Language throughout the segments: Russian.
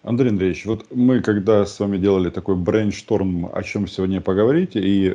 Андрей Андреевич, вот мы когда с вами делали такой брейншторм, о чем сегодня поговорить, и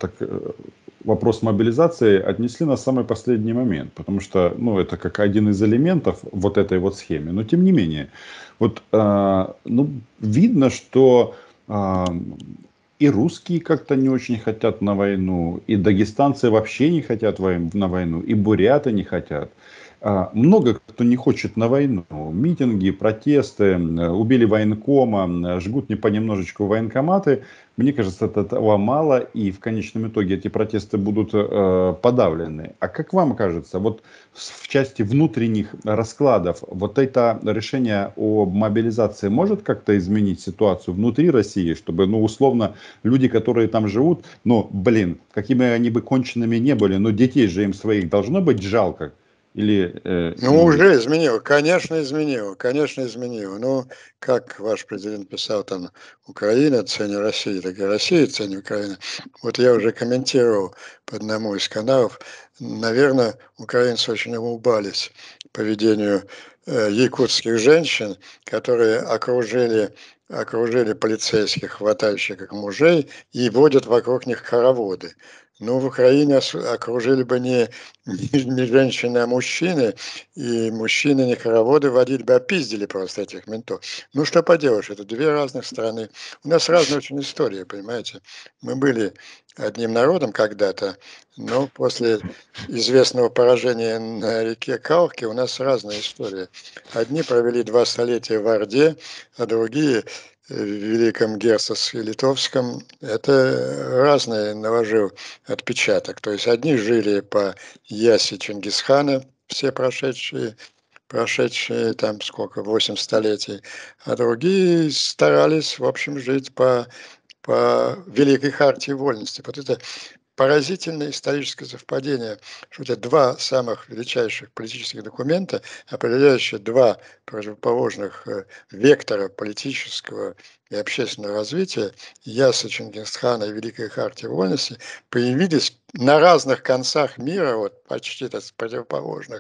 вопрос мобилизации отнесли на самый последний момент, потому что, ну, это как один из элементов вот этой вот схемы. Но тем не менее, вот, ну, видно, что а, и русские как-то не очень хотят на войну, и дагестанцы вообще не хотят на войну, и буряты не хотят. Много кто не хочет на войну. Митинги, протесты, убили военкома, жгут не понемножечку военкоматы. Мне кажется, этого мало, и в конечном итоге эти протесты будут подавлены. А как вам кажется, вот в части внутренних раскладов, вот это решение о мобилизации может как-то изменить ситуацию внутри России, чтобы, ну, условно, люди, которые там живут, ну, блин, какими они бы конченными не были, но детей же им своих должно быть жалко. Или, Ну, уже изменило, конечно, изменило. Ну, как ваш президент писал там, Украина ценит Россию, так и Россия ценит Украину. Вот я уже комментировал по одному из каналов, наверное, украинцы очень улыбались поведению якутских женщин, которые окружили полицейских, хватающих их мужей, и водят вокруг них хороводы. Ну, в Украине окружили бы не женщины, а мужчины, и мужчины, не хороводы водили бы, а пиздили просто этих ментов. Ну, что поделаешь, это две разных страны. У нас разная очень история, понимаете. Мы были одним народом когда-то, но после известного поражения на реке Калки у нас разная история. Одни провели 2 столетия в Орде, а другие в Великом Герцогстве Литовском. Это разное наложил отпечаток. То есть одни жили по Яси Чингисхана, все прошедшие там сколько, 8 столетий, а другие старались, в общем, жить по Великой Хартии Вольности. Вот это поразительное историческое совпадение, что это два самых величайших политических документа, определяющие два противоположных вектора политического и общественного развития, Яса Чингисхана и Великая Хартия Вольности, появились на разных концах мира, вот почти так, с противоположных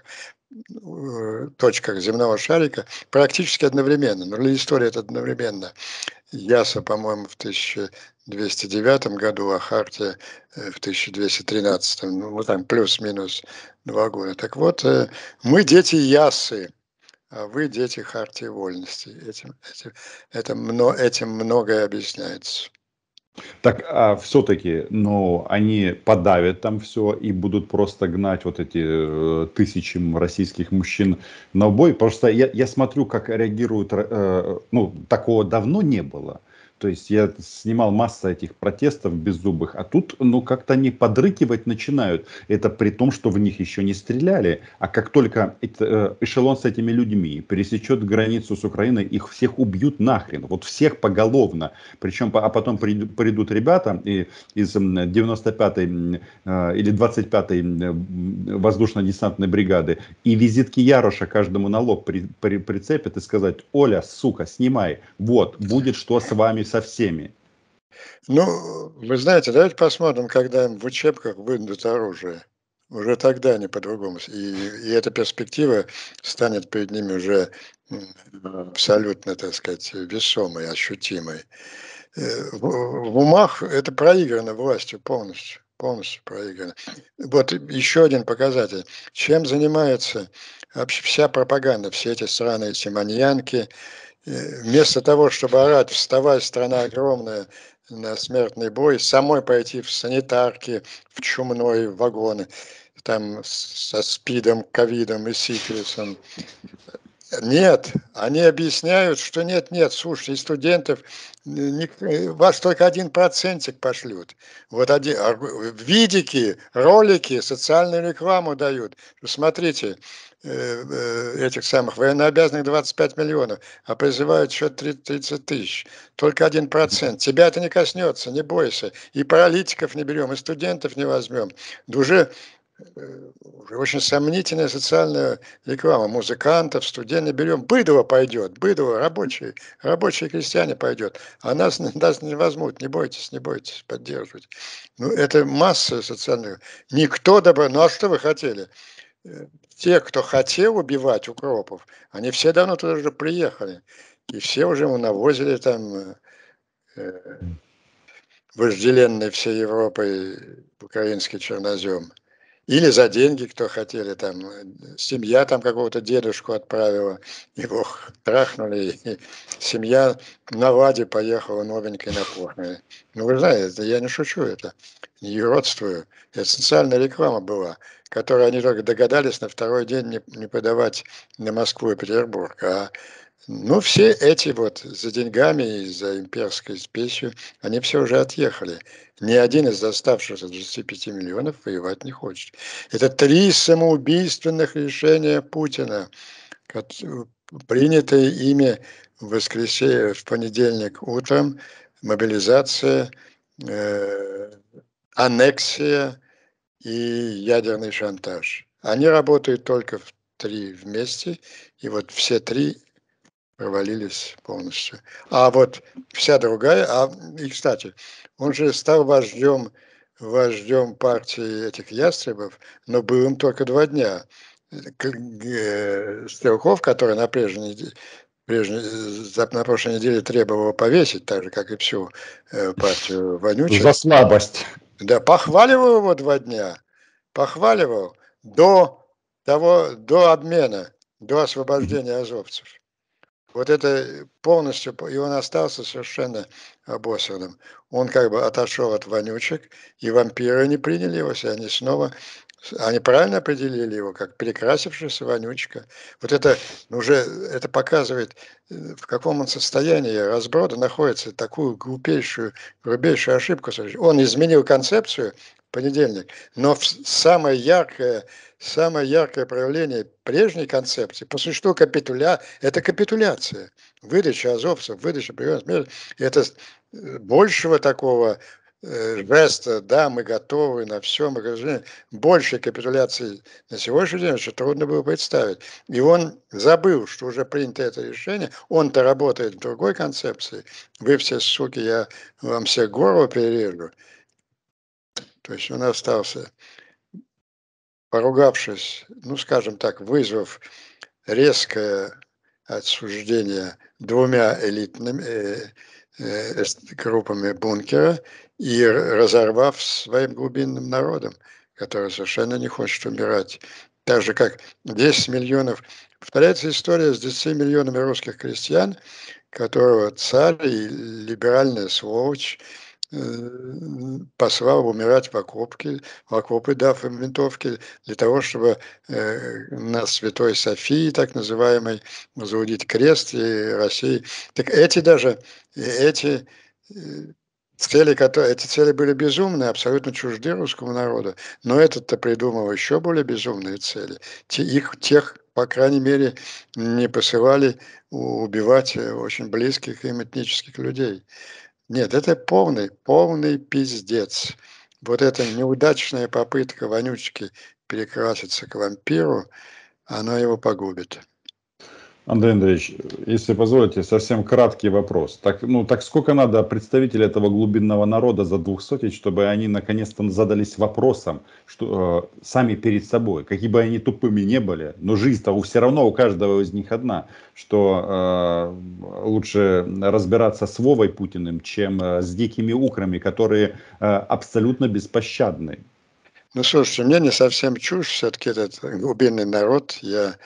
точках земного шарика практически одновременно. Ну, для истории это одновременно. Яса, по-моему, в 1209 году, а Хартия в 1213. Ну, вот там плюс-минус 2 года. Так вот, мы дети Ясы, а вы дети Хартии Вольности. Этим многое объясняется. так, а все-таки, ну, они подавят там все и будут просто гнать вот эти тысячи российских мужчин на убой. Просто я смотрю, как реагируют, ну, такого давно не было. То есть я снимал массу этих протестов беззубых, а тут, ну, как-то они подрыкивать начинают. Это при том, что в них еще не стреляли. А как только эшелон с этими людьми пересечет границу с Украиной, их всех убьют нахрен. Вот всех поголовно. Причем, а потом придут ребята из 95-й или 25-й воздушно-десантной бригады и визитки Яроша каждому на лоб прицепят и сказать: Оля, сука, снимай, вот, будет что с вами со всеми. Ну, вы знаете, давайте посмотрим, когда им в учебках выдадут оружие. Уже тогда они по-другому. И эта перспектива станет перед ними уже абсолютно, так сказать, весомой, ощутимой. В умах это проиграно властью полностью. Полностью проиграно. Вот еще один показатель. Чем занимается вообще вся пропаганда, все эти сраные симоньянки, вместо того, чтобы орать: «Вставай, страна огромная», на смертный бой, самой пойти в санитарки, в чумной вагоны, там со СПИДом, ковидом и сифилисом. Нет, они объясняют, что нет, слушайте, из студентов вас только 1% пошлют. Вот видики, ролики, социальную рекламу дают. Смотрите, этих самых военнообязанных 25 миллионов, а призывают еще 30 тысяч. Только 1%. Тебя это не коснется, не бойся. И паралитиков не берем, и студентов не возьмем. Да уже очень сомнительная социальная реклама. Музыкантов, студентов берем. Быдло пойдет, быдло, рабочие крестьяне пойдет. А нас не возьмут, не бойтесь поддерживать. Ну, это масса социальных. Никто добро. Ну, а что вы хотели? Те, кто хотел убивать укропов, они все давно туда уже приехали. и все уже ему навозили там вожделенный всей Европой украинский чернозем. Или за деньги, кто хотели, там, семья там какого-то дедушку отправила, его трахнули, и семья на «Ладе» поехала новенькой на похороны. Ну, вы знаете, это я не шучу, это не юродствую. Это социальная реклама была, которую они только догадались на второй день не подавать на Москву и Петербург, ну, все эти вот за деньгами и за имперской спесью, они все уже отъехали. Ни один из оставшихся 25 миллионов воевать не хочет. Это 3 самоубийственных решения Путина, принятые ими в воскресенье, в понедельник утром: мобилизация, аннексия и ядерный шантаж. Они работают только в 3 вместе, и вот все 3 провалились полностью. А вот вся другая, и, кстати, он же стал вождем партии этих ястребов, но был им только 2 дня. Стрелков, который на прошлой неделе требовал его повесить, так же, как и всю партию За вонючек, слабость. да, похваливал его 2 дня, похваливал до обмена, до освобождения азовцев. Вот это полностью, и он остался совершенно обосранным. Он как бы отошел от вонючек, и вампиры не приняли его, и они правильно определили его, как перекрасившаяся вонючка. Вот это это показывает, в каком он состоянии разброда находится, такую грубейшую ошибку. Он изменил концепцию в понедельник, но самое яркое проявление прежней концепции, по существу это капитуляция, выдача азовцев, выдача приемных мер, это большего такого жеста, да, мы готовы на все, мы готовы, большей капитуляции на сегодняшний день очень трудно было представить. И он забыл, что уже принято это решение, он-то работает в другой концепции, вы все суки, я вам всех горло перережу. То есть он остался, поругавшись, ну, скажем так, вызвав резкое отсуждение 2 элитными группами бункера и разорвав своим глубинным народом, который совершенно не хочет умирать. Так же, как 10 миллионов. Повторяется история с 10 миллионами русских крестьян, которого царь и либеральная сволочь послал умирать в окопы, дав им винтовки, для того, чтобы на Святой Софии, так называемой, возводить крест и России. Так эти эти цели были безумные, абсолютно чужды русскому народу, но этот-то придумал еще более безумные цели. Тех, по крайней мере, не посылали убивать очень близких им этнических людей. Нет, это полный пиздец. Вот эта неудачная попытка вонючки перекраситься к вампиру, она его погубит. Андрей Андреевич, если позволите, совсем краткий вопрос. Так сколько надо представителей этого глубинного народа за 200, чтобы они наконец-то задались вопросом, что сами перед собой, какие бы они тупыми не были, но жизнь-то все равно у каждого из них одна, что лучше разбираться с Вовой Путиным, чем с дикими украми, которые абсолютно беспощадны. Ну, слушайте, мне не совсем чушь все-таки этот глубинный народ. Я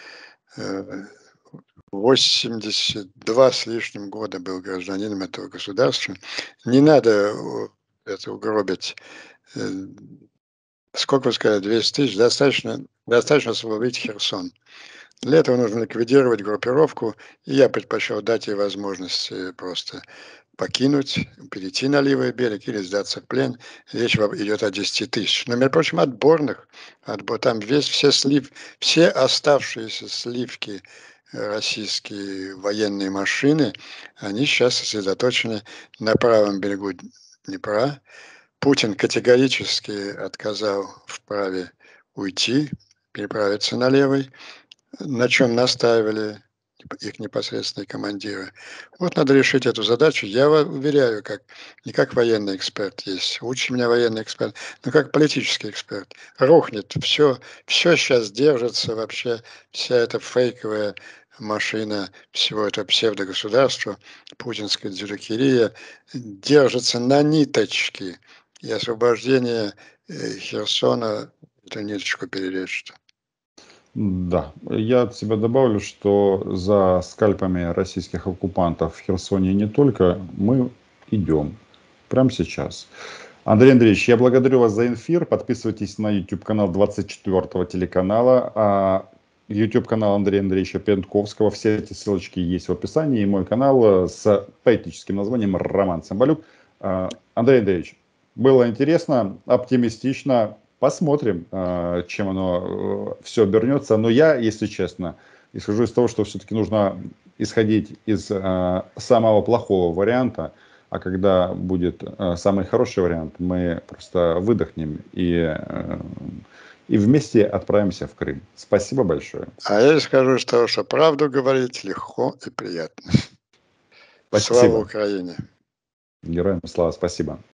82 с лишним года был гражданином этого государства. Не надо это угробить. Сколько вы сказали, 200 тысяч? Достаточно освободить Херсон. Для этого нужно ликвидировать группировку, и я предпочел дать ей возможность просто покинуть, перейти на левый берег или сдаться в плен. Речь идет о 10 тысяч. Но, между прочим, там все оставшиеся сливки российские военные машины, они сейчас сосредоточены на правом берегу Днепра. Путин категорически отказал в праве уйти, переправиться на левый, на чем настаивали их непосредственные командиры. Вот надо решить эту задачу. Я уверяю, как не как военный эксперт есть, лучше меня военный эксперт, но как политический эксперт. Рухнет все сейчас держится вообще, вся эта фейковая машина всего этого псевдогосударства, путинская дзюдокерия, держится на ниточке, и освобождение Херсона эту ниточку перережет. Да, я от себя добавлю, что за скальпами российских оккупантов в Херсоне не только мы идем. Прямо сейчас. Андрей Андреевич, я благодарю вас за эфир. Подписывайтесь на YouTube-канал 24-го телеканала, YouTube-канал Андрея Андреевича Пентковского. Все эти ссылочки есть в описании. И мой канал с поэтическим названием «Роман Цымбалюк». Андрей Андреевич, было интересно, оптимистично. Посмотрим, чем оно все обернется. Но я, если честно, исхожу из того, что все-таки нужно исходить из самого плохого варианта. А когда будет самый хороший вариант, мы просто выдохнем и вместе отправимся в Крым. Спасибо большое. А я скажу из того, что правду говорить легко и приятно. Слава Спасибо. Украине! Героям слава. Спасибо.